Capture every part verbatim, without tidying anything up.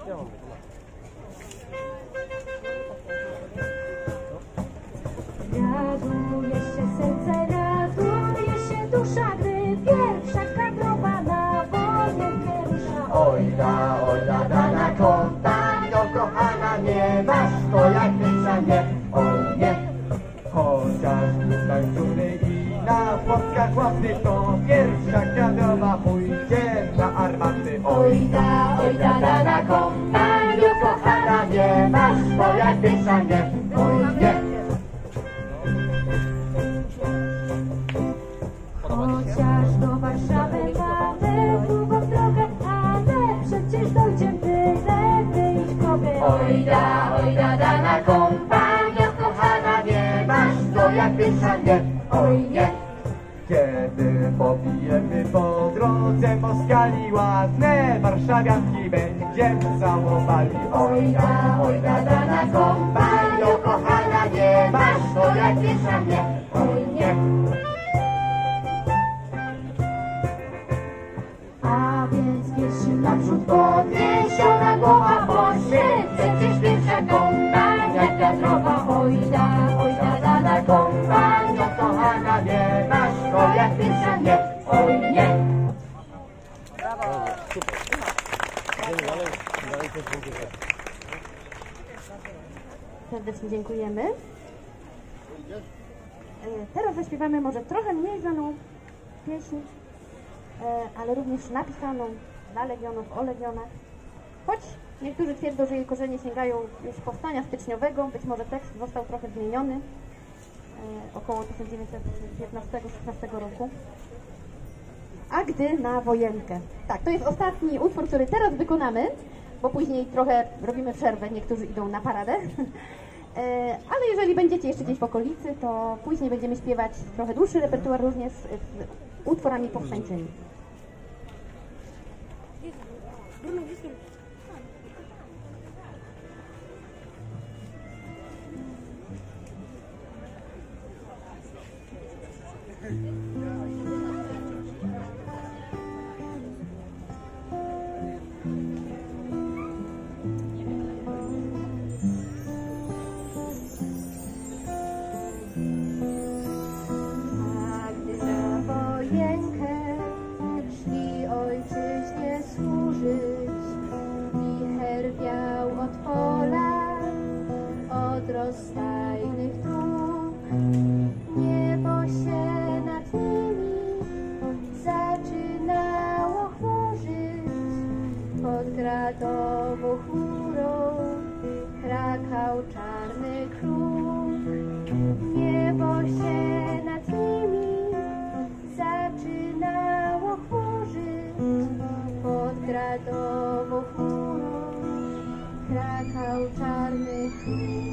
Raduje się serce, raduje się dusza, gdy pierwsza kadrowa na wojenkę rusza. Ojda, ojda, dana kompanio, kochana, nie masz to jak pieca, nie, oj nie. Chociaż tańcuny i na płotkach łapy, to pierwsza kadrowa pójdzie na armaty. Ojda, ojda, dana kompanio, kochana, nie masz to jak pieca, nie, oj nie. Chociaż do Warszawy mamy długą drogę, ale przecież dojdziemy byle wyjść drogę. Ojda, ojda, dana kompanio, kochana, nie masz to jak pieca, nie, oj nie. Kiedy pobijemy po drodze Moskali, ładne warszawianki będziemy całowali. Ojda, ojda, dana kompanio, kochana, nie masz to jak pieca, nie, oj nie. A więc pierwszy naprzód podniesiona głowa, bo się przecież pierwsza kompania wiatrowa. Ojda, ojda, dana kompania, Kochana, nie masz to jak pieca, nie, oj nie. Brawo! Super. Dalej, dalej też będzie tak. Serdecznie dziękujemy. Teraz zaśpiewamy może trochę mniej znaną pieśń, ale również napisaną dla legionów, o legionach. Choć niektórzy twierdzą, że jej korzenie sięgają już powstania styczniowego, być może tekst został trochę zmieniony około tysiąc dziewięćset piętnastego szesnastego roku. A gdy na wojenkę. Tak, to jest ostatni utwór, który teraz wykonamy, bo później trochę robimy przerwę, niektórzy idą na paradę. Ale jeżeli będziecie jeszcze gdzieś w okolicy, to później będziemy śpiewać trochę dłuższy repertuar również z utworami powstańczymi. rozstajnych dróg, niebo się nad nimi zaczynało chmurzyć. Pod gradową chmurą krakał czarny kruk. Niebo się nad nimi zaczynało chmurzyć. Pod gradową chmurą krakał czarny kruk.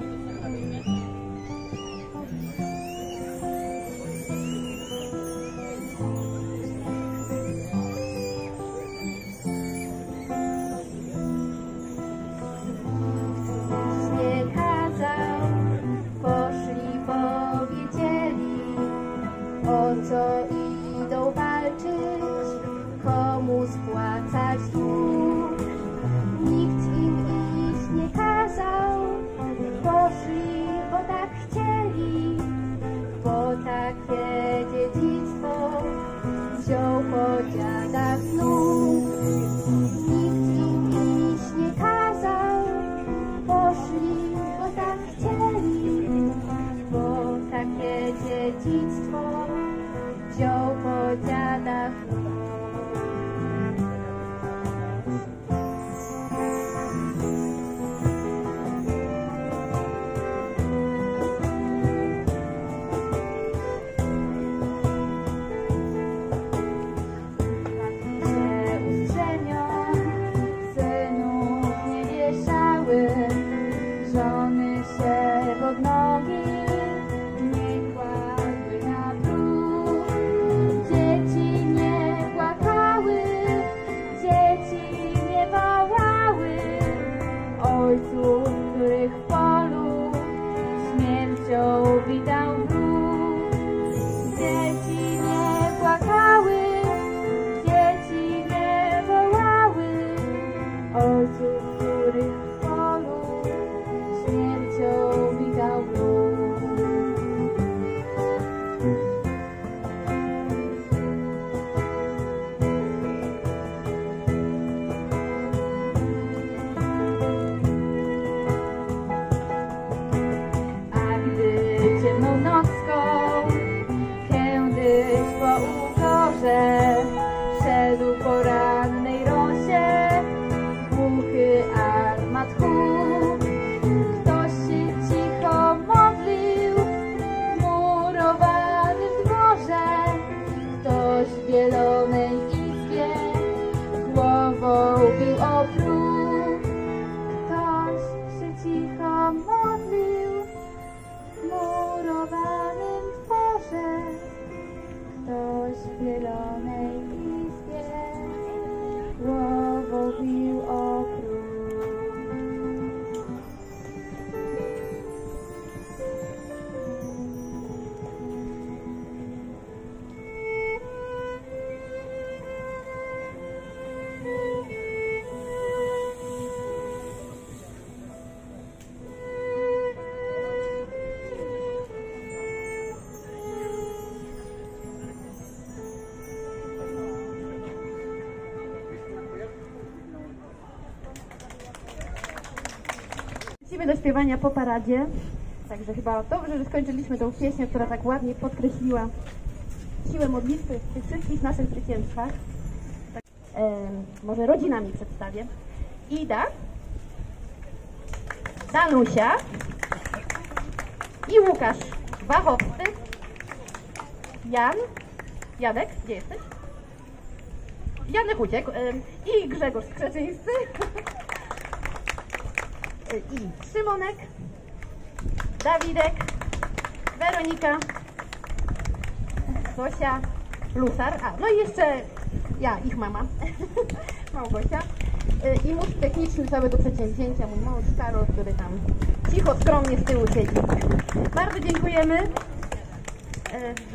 Co idą walczyć, komu spłacać dług. Nikt im iść nie kazał, poszli, bo tak chcieli, bo takie dziedzictwo wziął po dziadach znów. Nikt im iść nie kazał, poszli, bo tak chcieli, bo takie dziedzictwo wziął po dziadach. Że ustrzemion synów nie wieszały, żony się pod nogi nie kładły na bruk. Dzieci nie płakały, dzieci nie wołały ojców, których w polu śmiercią witał wróg. Dzieci nie płakały, dzieci nie wołały ojców, Wrócimy do śpiewania po paradzie. Także chyba dobrze, że skończyliśmy tą pieśnię, która tak ładnie podkreśliła siłę modlitwy w tych wszystkich naszych zwycięstwach. Tak, e, może rodzinami przedstawię. Ida, Danusia i Łukasz Wachowscy, Jan, Janek, gdzie jesteś? Janek uciekł e, i Grzegorz Skrzeczyńscy i Szymonek, Dawidek, Weronika, Zosia, Lusar, a no i jeszcze ja, ich mama, Małgosia i mój techniczny całego przedsięwzięcia, mój mąż Karol, który tam cicho, skromnie z tyłu siedzi. Bardzo dziękujemy.